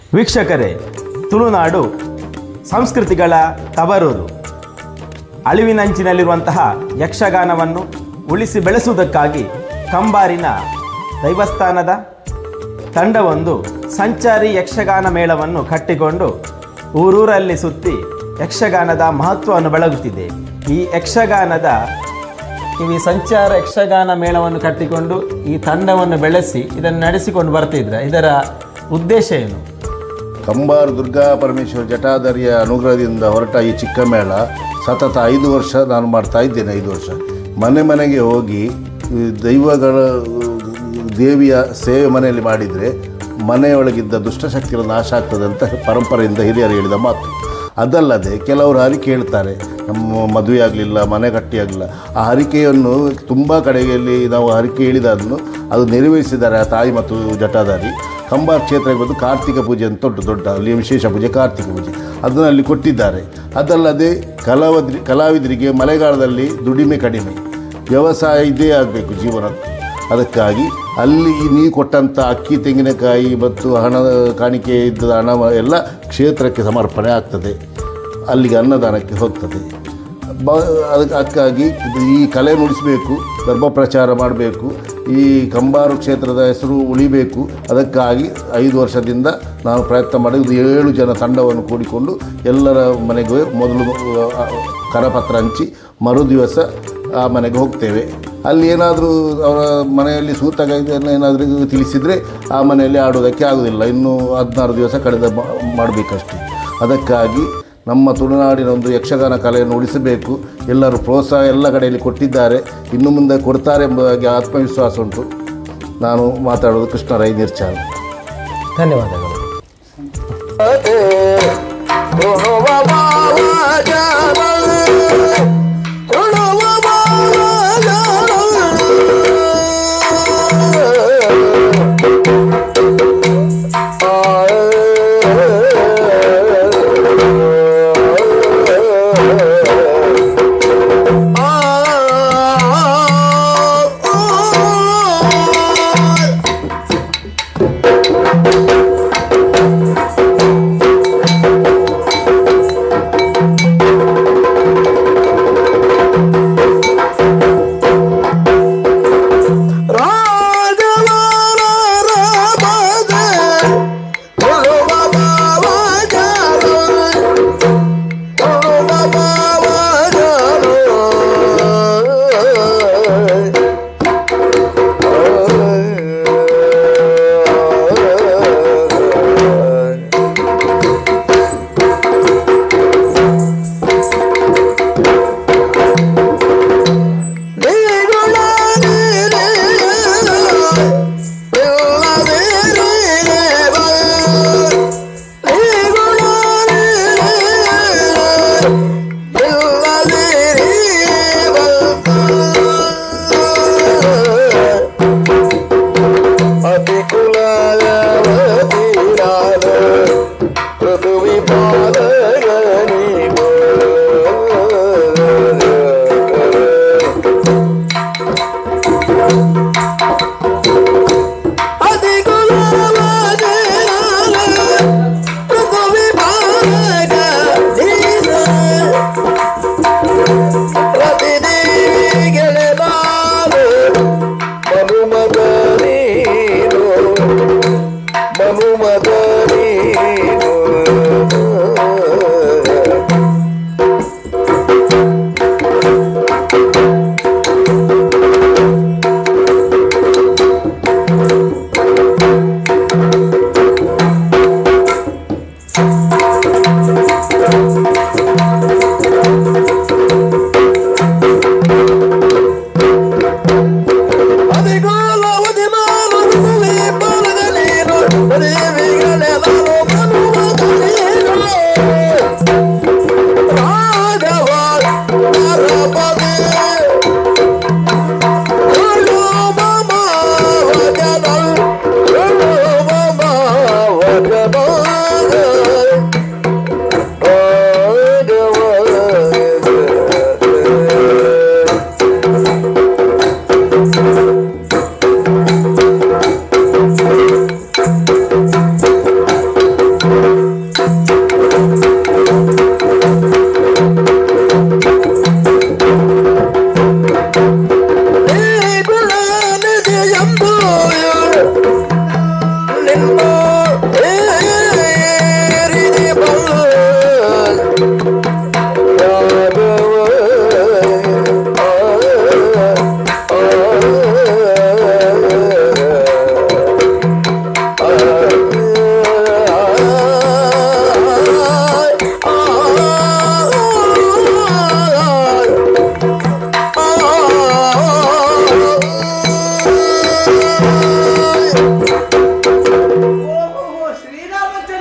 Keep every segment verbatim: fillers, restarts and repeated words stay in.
ವೀಕ್ಷಕರೇ, ತುಳುನಾಡು ಸಂಸ್ಕೃತಿಗಳ ತವರೂರು. ಅಳಿವಿನಂಚಿನಲ್ಲಿರುವಂತಹ ಯಕ್ಷಗಾನವನ್ನು ಉಳಿಸಿ ಬೆಳೆಸುವುದಕ್ಕಾಗಿ ಕಂಬಾರಿನ ದೈವಸ್ಥಾನದ ತಂಡವೊಂದು ಸಂಚಾರಿ ಯಕ್ಷಗಾನ ಮೇಳವನ್ನು ಕಟ್ಟಿಕೊಂಡು ಊರೂರಲ್ಲಿ ಸುತ್ತಿ ಯಕ್ಷಗಾನದ ಮಹತ್ವವನ್ನು ಬೆಳಗುತ್ತಿದೆ. ಈ ಯಕ್ಷಗಾನದ ಈ ಸಂಚಾರ ಯಕ್ಷಗಾನ ಮೇಳವನ್ನು ಕಟ್ಟಿಕೊಂಡು ಈ ತಂಡವನ್ನು ಬೆಳೆಸಿ ಇದನ್ನು ನಡೆಸಿಕೊಂಡು ಬರ್ತಿದ್ರೆ ಇದರ ಉದ್ದೇಶ ಏನು? ಕಂಬಾರು ದುರ್ಗಾ ಪರಮೇಶ್ವರ ಜಟಾಧಾರಿಯ ಅನುಗ್ರಹದಿಂದ ಹೊರಟ ಈ ಚಿಕ್ಕ ಮೇಳ ಸತತ ಐದು ವರ್ಷ ನಾನು ಮಾಡ್ತಾ ಇದ್ದೇನೆ. ಐದು ವರ್ಷ ಮನೆ ಮನೆಗೆ ಹೋಗಿ ದೈವಗಳ ದೇವಿಯ ಸೇವೆ ಮನೆಯಲ್ಲಿ ಮಾಡಿದರೆ ಮನೆಯೊಳಗಿದ್ದ ದುಷ್ಟಶಕ್ತಿಗಳ ನಾಶ ಆಗ್ತದೆ ಅಂತ ಪರಂಪರೆಯಿಂದ ಹಿರಿಯರು ಹೇಳಿದ ಮಾತು. ಅದಲ್ಲದೆ ಕೆಲವರು ಹರಿಕೆ ಹೇಳ್ತಾರೆ, ನಮ್ಮ ಮದುವೆ ಆಗಲಿಲ್ಲ, ಮನೆ ಕಟ್ಟಿ ಆಗಲಿಲ್ಲ. ಆ ಹರಿಕೆಯನ್ನು ತುಂಬ ಕಡೆಯಲ್ಲಿ ನಾವು ಹರಿಕೆ ಹೇಳಿದನ್ನು ಅದು ನೆರವೇರಿಸಿದ್ದಾರೆ ಆ ತಾಯಿ ಮತ್ತು ಜಟಾಧಾರಿ. ಕಂಬಾರ ಕ್ಷೇತ್ರಕ್ಕೆ ಬಂದು ಕಾರ್ತಿಕ ಪೂಜೆ ಅಂತ ಉಂಟು, ದೊಡ್ಡ ಅಲ್ಲಿ ವಿಶೇಷ ಪೂಜೆ ಕಾರ್ತಿಕ ಪೂಜೆ, ಅದನ್ನು ಅಲ್ಲಿ ಕೊಟ್ಟಿದ್ದಾರೆ. ಅದಲ್ಲದೆ ಕಲಾವಿದರಿ ಕಲಾವಿದರಿಗೆ ಮಳೆಗಾಲದಲ್ಲಿ ದುಡಿಮೆ ಕಡಿಮೆ, ವ್ಯವಸಾಯ ಇದೇ ಆಗಬೇಕು ಜೀವನಕ್ಕೆ. ಅದಕ್ಕಾಗಿ ಅಲ್ಲಿ ನೀವು ಕೊಟ್ಟಂಥ ಅಕ್ಕಿ, ತೆಂಗಿನಕಾಯಿ ಮತ್ತು ಹಣ ಕಾಣಿಕೆ ಇದ್ದ ಹಣ ಎಲ್ಲ ಕ್ಷೇತ್ರಕ್ಕೆ ಸಮರ್ಪಣೆ ಆಗ್ತದೆ, ಅಲ್ಲಿಗೆ ಅನ್ನದಾನಕ್ಕೆ ಹೋಗ್ತದೆ. ಬ ಅದಕ್ಕಾಗಿ ಈ ಕಲೆ ನುಡಿಸಬೇಕು, ಧರ್ಮ ಪ್ರಚಾರ ಮಾಡಬೇಕು, ಈ ಕಂಬಾರು ಕ್ಷೇತ್ರದ ಹೆಸರು ಉಳಿಬೇಕು. ಅದಕ್ಕಾಗಿ ಐದು ವರ್ಷದಿಂದ ನಾವು ಪ್ರಯತ್ನ ಮಾಡಿದ್ದು ಏಳು ಜನ ತಂಡವನ್ನು ಕೂಡಿಕೊಂಡು ಎಲ್ಲರ ಮನೆಗೆ ಮೊದಲು ಕರಪತ್ರ ಹಂಚಿ ಮರು ದಿವಸ ಆ ಮನೆಗೆ ಹೋಗ್ತೇವೆ. ಅಲ್ಲಿ ಏನಾದರೂ ಅವರ ಮನೆಯಲ್ಲಿ ಸೂತಕ ಇದನ್ನು ಏನಾದರೂ ತಿಳಿಸಿದರೆ ಆ ಮನೆಯಲ್ಲಿ ಆಡೋದಕ್ಕೆ ಆಗೋದಿಲ್ಲ, ಇನ್ನೂ ಹದಿನಾರು ದಿವಸ ಕಳೆದ ಮಾಡಬೇಕಷ್ಟೆ. ಅದಕ್ಕಾಗಿ ನಮ್ಮ ತುಳುನಾಡಿನ ಒಂದು ಯಕ್ಷಗಾನ ಕಲೆಯನ್ನು ಉಳಿಸಬೇಕು. ಎಲ್ಲರೂ ಪ್ರೋತ್ಸಾಹ ಎಲ್ಲ ಕಡೆಯಲ್ಲಿ ಕೊಟ್ಟಿದ್ದಾರೆ, ಇನ್ನು ಮುಂದೆ ಕೊಡ್ತಾರೆ ಎಂಬುದಾಗಿ ಆತ್ಮವಿಶ್ವಾಸ ಉಂಟು. ನಾನು ಮಾತಾಡೋದು ಕೃಷ್ಣ ರೈ ನಿರ್ಚಾಲ. ಧನ್ಯವಾದಗಳು.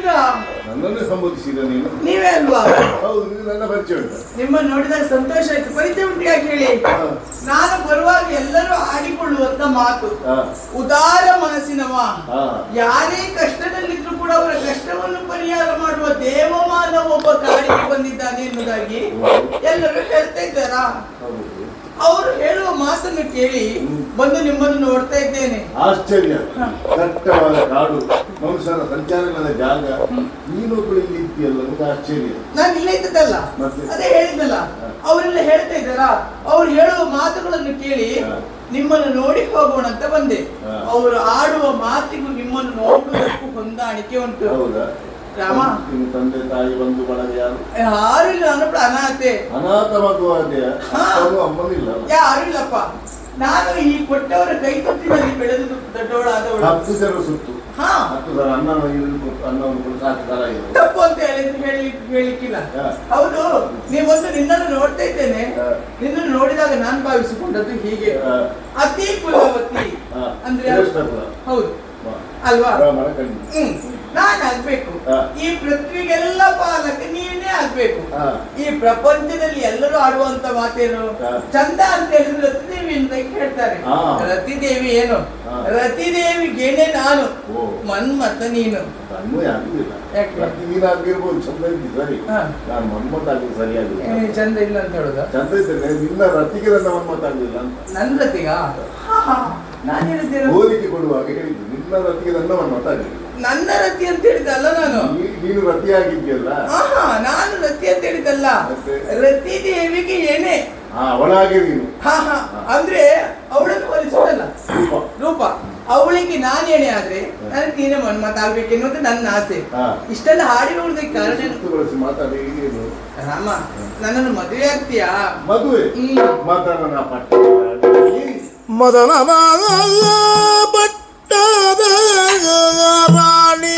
ನನ್ನನ್ನು ಸಂಬೋಧಿಸಿದ ನೀನು? ನೀವೇ ಅಲ್ವಾ? ಹೌದು, ಇದು ನನ್ನ ಪರಿಚಯ ಉಂಟು. ನಿಮ್ಮನ್ನು ನೋಡಿದಾಗ ಸಂತೋಷ ಆಯ್ತು. ಪರಿಚಯ ಉಂಟು ಯಾಕೆ ಹೇಳಿ? ನಾನು ಬರುವಾಗ ಎಲ್ಲರೂ ಆಡಿಕೊಳ್ಳುವಂತ ಮಾತು, ಉದಾರ ಮನಸ್ಸಿನವ, ಯಾರೇ ಕಷ್ಟದಲ್ಲಿದ್ರು ಕೂಡ ಅವರ ಕಷ್ಟವನ್ನು ಪರಿಹಾರ ಮಾಡುವ ದೇವಮಾನವ ಒಬ್ಬ ಕಾಡಿಗೆ ಬಂದಿದ್ದಾನೆ ಎನ್ನುವುದಾಗಿ ಎಲ್ಲರೂ ಹೇಳ್ತಾ ಇದ್ದಾರಾ? ಅವರು ಹೇಳುವ ಮಾತನ್ನು ಕೇಳಿ ಬಂದು ನಿಮ್ಮನ್ನು ನೋಡ್ತಾ ಇದ್ದೇನೆ. ಆಶ್ಚರ್ಯ. ದಟ್ಟವಾದ ಕಾಡು, ಮನುಷ್ಯರ ಸಂಚಾರಗಳ ಜಾಗ, ನೀನೊಬ್ಬಳು ಇಲ್ಲಿ ಇದ್ದೀಯಲ್ಲ, ನಮ್ಗೆ ಆಶ್ಚರ್ಯ. ನಾನು ಇಲ್ಲೇ ಇದ್ದದಲ್ಲ, ಅದೇ ಹೇಳಿದ್ದಲ್ಲ. ಅವರೆಲ್ಲ ಹೇಳ್ತಾ ಇದ್ದಾರಾ? ಅವ್ರು ಹೇಳುವ ಮಾತುಗಳನ್ನು ಕೇಳಿ ನಿಮ್ಮನ್ನು ನೋಡಿ ಹೋಗೋಣ ಅಂತ ಬಂದೆ. ಅವರು ಆಡುವ ಮಾತಿಗೂ ನಿಮ್ಮನ್ನು ನೋಡುವುದಕ್ಕೂ ಹೊಂದಾಣಿಕೆ ಉಂಟು. ರಾಮ, ತಂದೆ ತಾಯಿ ಬಂಧು ಬಳಗ ಯಾರು? ಯಾರು ಇಲ್ಲ. ನಾನೊಬ್ಬಳು ಅನಾಥೆ. ಅನಾಥ ಮಗುವಾದೆಯ? ಅಮ್ಮನಿಲ್ಲ? ಯಾರು ಇಲ್ಲಪ್ಪ. ನಾನು ಈ ಕೊಟ್ಟವರ ಕೈ ತೊಟ್ಟಿನಲ್ಲಿ ಬೆಳೆದು ದೊಡ್ಡವಳಾದವಳು. ಹತ್ತು ಜನ ಸುತ್ತು, ಹಾ, ಹತ್ತು ಜನ ಅನ್ನವನ್ನು ಅನ್ನವನ್ನು ಸಾಕು ತರ ಇದೆ. ತಪ್ಪು ಅಂತ ಹೇಳಿ ಹೇಳಿ ಹೇಳಿಕ್ಕಿಲ್ಲ. ಹೌದು, ನೀವೊಂದು ನಿನ್ನನ್ನು ನೋಡ್ತಾ ಇದ್ದೇನೆ. ನಿನ್ನನ್ನು ನೋಡಿದಾಗ ನಾನು ಭಾವಿಸಿಕೊಂಡದ್ದು ಹೀಗೆ, ಅತಿ ಕುಲವತಿ ಅಂದ್ರೆ ಹೌದು ಅಲ್ವಾ? ಹ್ಮ್, ನಾನು ಆಗ್ಬೇಕು. ಈ ಪೃಥ್ವಿಗೆಲ್ಲ ಪಾಲಕ ನೀನೇ ಆಗ್ಬೇಕು. ಈ ಪ್ರಪಂಚದಲ್ಲಿ ಎಲ್ಲರೂ ಆಡುವಂತ ಮಾತೇನು? ಚಂದ ಅಂತ ಹೇಳಿದ್ರೆ ರತಿದೇವಿ ಅಂತ ಹೇಳ್ತಾರೆ. ರತಿದೇವಿ ಏನು? ರತಿದೇವಿಗೇನೆ ನಾನು, ಮನ್ಮತ ನೀನು. ಚಂದ ಇಲ್ಲ ಅಂತ ಹೇಳುದ? ನಿನ್ನ ರತಿಗೆ ನನ್ನ ಮನ್ಮತ ಆಗಲಿಲ್ಲ ಅಂತ. ನನ್ನ ರತಿಗ ನಾನು ಹೇಳಿದ್ದೇನೆ. ಹೋಲಿಕೆ ಕೊಡುವಾಗ ಹೇಳಿದ್ದು ನಿನ್ನ ರತಿಗೆ ನನ್ನ ಮನ್ಮತ ಆಗಲಿಲ್ಲ. ನನ್ನ ರತಿ ಅಂತ ಹೇಳಿದಲ್ಲ ನಾನು. ನೀನು ರತಿ ಆಗಿದ್ಯಲ್ಲ? ನಾನು ರತಿ ಅಂತ ಹೇಳಿದಲ್ಲ, ರತಿ ದೇವಿಗೆ ಎಣೆ ಅವಳಾಗೆ ನೀನು. ಹಾ ಹಾ ಅಂದ್ರೆ ಅವಳನ್ನು ಹೋಲಿಸುದಲ್ಲ, ರೂಪ. ಅವಳಿಗೆ ನಾನು ಎಣೆ ಆದ್ರೆ ನನಗೆ ನೀನೇ ಮನ್ಮತ ಆಗ್ಬೇಕೆನ್ನುವುದು ನನ್ನ ಆಸೆ. ಇಷ್ಟೆಲ್ಲ ಹಾಡಿ ನೋಡಿದಕ್ಕೆ ಕಾರಣ ಮಾತಾಡಿ ರಾಮ, ನನ್ನನ್ನು ಮದುವೆ ಆಗ್ತೀಯಾ? ಮದುವೆ ಮಾತಾಡೋಣ. ಪಟ್ಟ ಮದನ ಪಟ್ಟದ ರಾಣಿ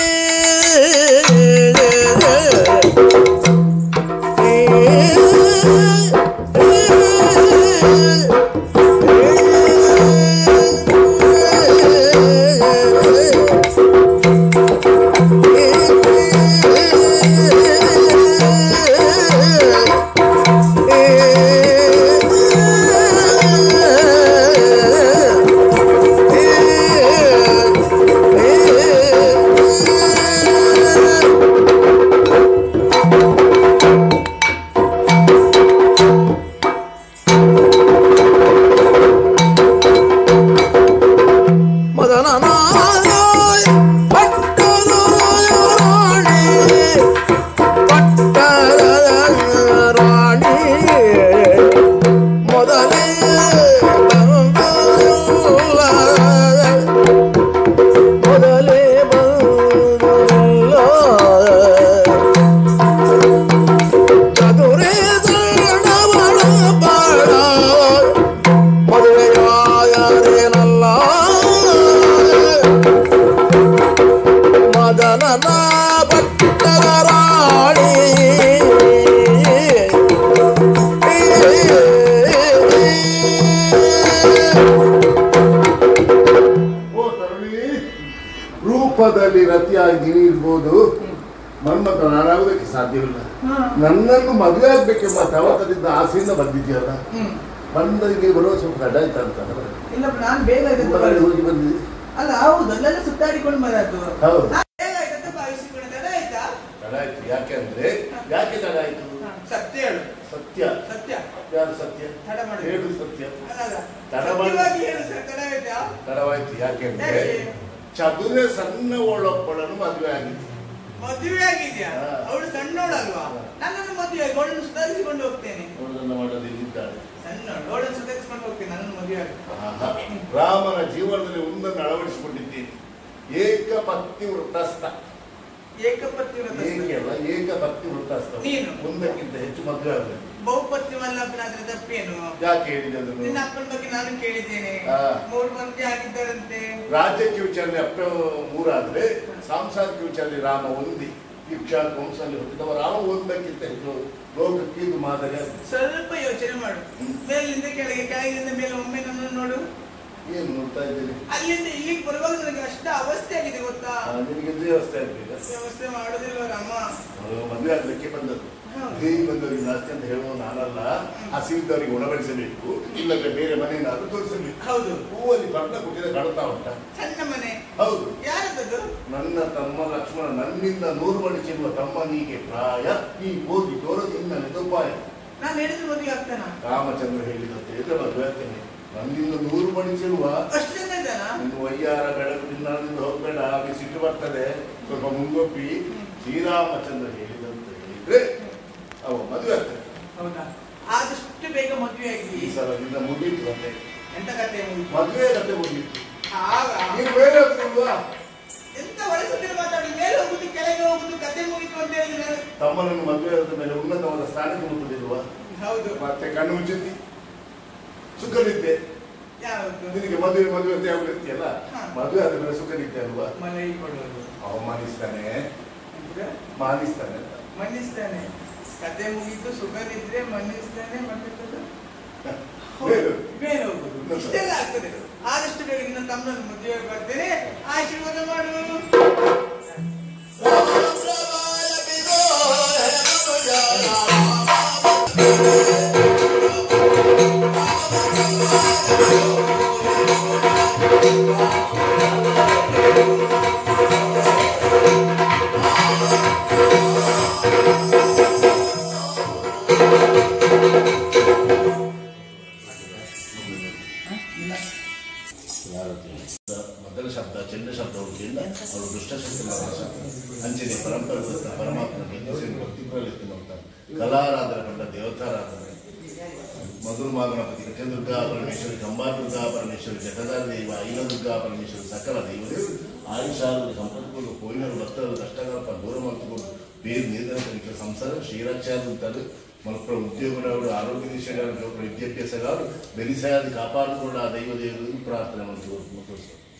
ರೂಪದಲ್ಲಿ ರತಿಯಾಗಿ ಇರ್ಬೋದು, ಮನ್ಮತ ನಾನಾಗುವುದಕ್ಕೆ ಸಾಧ್ಯವಿಲ್ಲ. ನನ್ನನ್ನು ಮದುವೆ ಆಗ್ಬೇಕೆಂಬ ತವಕದಿಂದ ಆಸೆಯಿಂದ ಬಂದಿದ್ಯಲ್ಲ, ಬಂದರಿಗೆ ಬರುವ ಸ್ವಲ್ಪ ತಡ ಆಯ್ತಾ ಅಂತ? ಇಲ್ಲ, ನಾನು ಬೇಗ ಹೋಗಿ ಬಂದಿದ್ದೆ ಅಲ್ಲ. ಹೌದು, ಅಲ್ಲೆಲ್ಲ ಸುತ್ತಾಡಿಕೊಂಡು ಬರದ್ದು. ಹೌದು, ತಡ ಆಯ್ತು. ಯಾಕೆಂದ್ರೆ ಯಾಕೆ ತಡ ಆಯ್ತು? ಸತ್ಯ ಹೇಳು. ಸತ್ಯ ಸತ್ಯ ಯಾರು ಸತ್ಯ? ತಡ ಮಾಡಿ ಹೇಳು ಸತ್ಯ. ತಡ ತಡವಾಯ್ತು. ಯಾಕೆಂದ್ರೆ ಚದುರೆ ಸಣ್ಣ ಒಳೊಬ್ಬಳನ್ನು ಮದುವೆ ಆಗಿತ್ತು. ಮದುವೆ ಆಗಿದ್ಯಾ? ಅವಳು ಸಣ್ಣವಳಲ್ವಾ? ನನ್ನನ್ನು ಮದುವೆ ಆಗಿ ಅವಳನ್ನು ಸುಧಾರಿಸಿಕೊಂಡು ಹೋಗ್ತೇನೆ. ಅವಳನ್ನು ಮಾಡೋದಿಲ್ಲಿದ್ದಾಳೆ. ಸಣ್ಣವಳು, ಅವಳನ್ನು ಸುಧಾರಿಸಿಕೊಂಡು ಹೋಗ್ತೇನೆ. ನನ್ನನ್ನು ಮದುವೆ ಆಗಿ ರಾಮನ ಜೀವನದಲ್ಲಿ ಒಂದನ್ನು ಅಳವಡಿಸಿಕೊಂಡಿದ್ದೇನೆ. ಏಕಪತ್ನಿ ವೃತ್ತಸ್ಥ. ಏಕಪತ್ನಿ ವೃತ್ತ ಏಕೆಲ್ಲ ಏಕಪತ್ನಿ ವೃತ್ತಸ್ಥ. ನೀನು ಒಂದಕ್ಕಿಂತ ಹೆಚ್ಚು ಮದುವೆ ಆಗಬೇಕು. ಬಹುಪತ್ನಿ ಮಲ್ಲಪ್ಪನಾದ್ರೆ ತಪ್ಪೇನು? ಯಾಕೆ ಹೇಳಿದೆ ಅದನ್ನು? ನಿನ್ನ ಅಪ್ಪನ ಬಗ್ಗೆ ನಾನು ಕೇಳಿದ್ದೇನೆ. ಮೂರು ಮಂದಿ ಆಗಿದ್ದಾರಂತೆ. ರಾಜ್ಯಕ್ಕೆ ವಿಚಾರಣೆ ಅಪ್ಪ ಮೂರಾದ್ರೆ ಸಾಂಸಾರಿಕ ವಿಚಾರಣೆ ರಾಮ ಒಂದಿ. ಇಕ್ಷಾ ವಂಶದಲ್ಲಿ ಹುಟ್ಟಿದವ ರಾಮ ಒಂದಕ್ಕಿಂತ ಹೆಚ್ಚು ಲೋಕಕ್ಕೆ ಇದು ಮಾದರಿ. ಸ್ವಲ್ಪ ಯೋಚನೆ ಮಾಡು. ಮೇಲಿಂದ ಕೆಳಗೆ, ಕೆಳಗಿಂದ ಮೇಲೆ ಒಮ್ಮೆ ನನ್ನನ್ನು ನೋಡು. ಏನು ನೋಡ್ತಾ ಇದ್ದೀನಿ? ಅಲ್ಲಿಂದ ಇಲ್ಲಿಗೆ ಬರುವಾಗ ನನಗೆ ಅಷ್ಟ ಅವಸ್ಥೆ ಆಗಿದೆ ಗೊತ್ತಾ? ನಿನಗೆ ವ್ಯವಸ್ಥೆ ಆಗಲಿಲ್ಲ. ವ್ಯವಸ್ಥೆ ಮಾಡೋದಿಲ್ಲ ಅಮ್ಮ. ಮದುವೆ ಆಗ್ಲಿಕ್ಕೆ ಬಂದದ್ದು. ಹೇಗೆ ಬಂದವರಿಗೆ ನಾಸ್ತಿ ಅಂತ ಹೇಳುವ ನಾನಲ್ಲ. ಹಸಿವಿದ್ದವರಿಗೆ ಉಣಬಡಿಸಬೇಕು, ಇಲ್ಲದ್ರೆ ಬೇರೆ ಮನೆಯನ್ನಾದ್ರೂ ತೋರಿಸಬೇಕು. ಹೌದು. ಹೂವಲ್ಲಿ ಬಣ್ಣ ಕೊಟ್ಟಿದ್ರೆ ಕಾಣ್ತಾ ಉಂಟ. ಸಣ್ಣ ಮನೆ. ಹೌದು. ಯಾರದ್ದು? ನನ್ನ ತಮ್ಮ ಲಕ್ಷ್ಮಣ. ನನ್ನಿಂದ ನೂರು ಮಡಿಚಿರುವ ತಮ್ಮನಿಗೆ ಪ್ರಾಯ ನೀ ಹೋಗಿ ತೋರದು ಇನ್ನೊಂದು ಉಪಾಯ. ನಾನು ಹೇಳಿದ್ರೆ ಮದುವೆ ಆಗ್ತಾನ? ರಾಮಚಂದ್ರ ಹೇಳಿದಂತೆ ಎದುರು ಮದುವೆ ಆಗ್ತೇನೆ. ನನ್ನಿಂದ ನೂರು ಮಡಿಚಿರುವ ನಿನ್ನ ವಯ್ಯಾರ ಬೆಳಕು ನಿನ್ನಿಂದ ಹೋಗ್ಬೇಡ, ಹಾಗೆ ಸಿಟ್ಟು ಬರ್ತದೆ, ಸ್ವಲ್ಪ ಮುಂಗೊಪ್ಪಿ ಶ್ರೀರಾಮಚಂದ್ರ ಹೇಳಿದಂತೆ ಹೇಳಿದ್ರೆ ಅವ ಮದುವೆ ಆಗ್ತದೆ. ಹೌದಾ? ಆದಷ್ಟು ಬೇಗ ಮದುವೆ ಆಗಿ ಈ ಸಲ ನಿನ್ನ ಮುಗೀತು ಕತೆ. ಎಂತ ಕತೆ ಮುಗೀತು? ಮದುವೆ ಕತೆ ಮುಗೀತು. ನೀನು ಬೇರೆ ಹೋಗ್ತಿಲ್ವಾ? ಎಂತ ವಯಸ್ಸಲ್ಲಿ ಮಾತಾಡಿ ಮೇಲೆ ಹೋಗುದು ಕೆಳಗೆ ಹೋಗುದು ಕತೆ ಮುಗಿತು ಅಂತ ಹೇಳಿದ್ರೆ ತಮ್ಮನನ್ನು ಮದುವೆ ಆದ ಮೇಲೆ ಉನ್ನತವಾದ ಸ್ಥಾನಕ್ಕೆ ಮುಟ್ಟುದಿಲ್ವಾ? ಹೌದು. ಮತ್ತೆ ಕಣ್ಣು ಮುಚ್ಚುತ್ತಿ ಸುಖನಿದ್ದೆ. ಯಾವುದು? ನಿನಗೆ ಮದುವೆ ಮದುವೆ ಅಂತ ಯಾವ ರೀತಿಯಲ್ಲ, ಮದುವೆ ಆದ ಮೇಲೆ ಸುಖನಿದ್ದೆ ಅಲ್ವಾ? ಮನೆ ಕೊಡೋದು. ಅವಮಾನಿಸ್ತಾನೆ, ಮಾನಿಸ್ತಾನೆ, ಮನ್ನಿಸ್ತಾನೆ. ಕತೆ ಮುಗಿತು, ಸುಖನಿದ್ರೆ ಮನ್ನಿಸ್ತಾನೆ, ಮನ್ನಿಸೋದು ಮೇಲೆ ಹೋಗುದು, ಇಷ್ಟೆಲ್ಲ ಆಗ್ತದೆ. ಆದಷ್ಟು ಬೇಗ ನಿನ್ನ ತಮ್ಮನ ಮದುವೆ ಬರ್ತೇನೆ, ಆಶೀರ್ವಾದ ಮಾಡು. ಮೊದಲ ಶಬ್ದ ಚಂಡ ಶಬ್ದ ಹುಡುಕಿಂದ ಅವರು ದುಷ್ಟಶಕ್ತಿ ಅಂಚನೆ ಪರಂಪರೆ ಪರಮಾತ್ಮನಿಗೆ ಭಕ್ತಿ ಪ್ರವೃತ್ತಿ ಮಾಡ್ತಾರೆ. ಕಲಾರಾಧನೆ ಕಂಡ ದೇವತಾರಾಧನೆ ಮಧುರ್ಮಾ ಗಣಪತಿ ಕೃಷ್ಣ ದುರ್ಗಾ ಪರಮೇಶ್ವರಿ, ಕಂಬಾ ದುರ್ಗಾ ಪರಮೇಶ್ವರಿ, ಜಟದಾರ ದೈವ, ಐಲ ದುರ್ಗಾ ಪರಮೇಶ್ವರಿ, ಸಕಲ ದೈವರು ಆಯುಷಾರು ಸಂಪರ್ಕಗಳು ಕೋಯಿನರು ಭಕ್ತರು ಕಷ್ಟಗಳ ದೂರ ಮಾಡ್ತುಕೊಂಡು ಬೇರೆ ನಿರ್ಧರಿಸಲಿಕ್ಕೆ ಸಂಸಾರ ಶ್ರೀರಕ್ಷಾದಂತದ್ದು ಮಕ್ಕಳ ಉದ್ಯೋಗಗಳು ಆರೋಗ್ಯ ವಿಷಯಗಳು ವಿದ್ಯಾಭ್ಯಾಸಗಳು ಬೆರಿಸಾದ ಕಾಪಾಡಿಕೊಂಡ ಆ ದೈವ ದೇವರು ಪ್ರಾರ್ಥನೆ ಮಾಡ್ತೀವಿ.